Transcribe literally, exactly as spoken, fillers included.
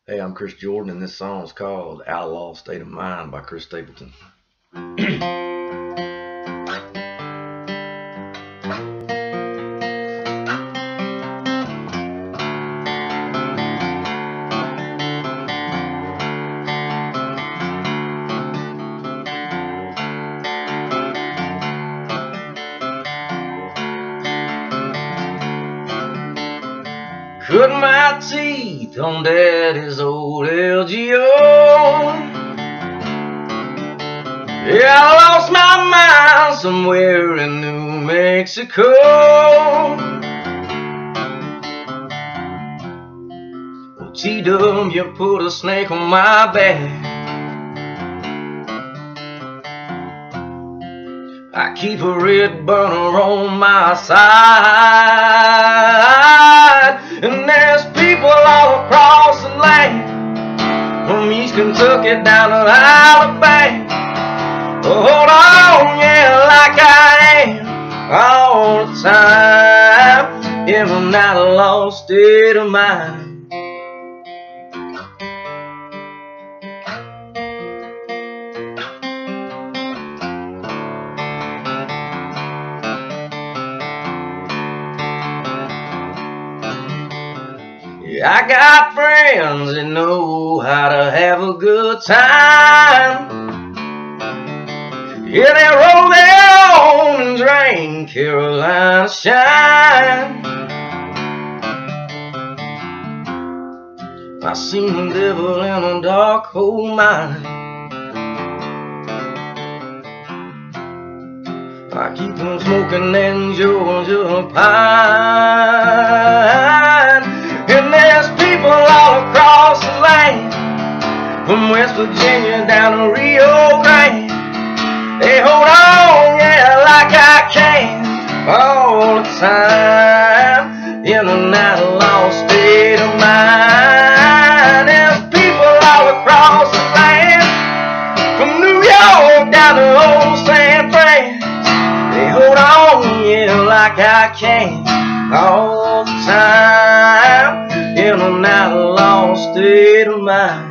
Hey, I'm Chris Jordan, and this song is called Outlaw State of Mind by Kris Stapleton. Cut my teeth on Daddy's old L G O. Yeah, I lost my mind somewhere in New Mexico. Well, T W put a snake on my back. I keep a red burner on my side. And there's people all across the land, from East Kentucky down to Alabama. Oh, hold on, yeah, like I am all the time, in an outlaw state of mind. I got friends that know how to have a good time. Yeah, they roll their own and drink Carolina Shine. I seen the devil in a dark hole mine. I keep on smoking that Georgia pine. And there's people all across the land, from West Virginia down to Rio Grande. They hold on, yeah, like I can, all the time, in an outlaw state of mind. There's people all across the land, from New York down to old San Fran. They hold on, yeah, like I can, all the time, in an outlaw state of mind.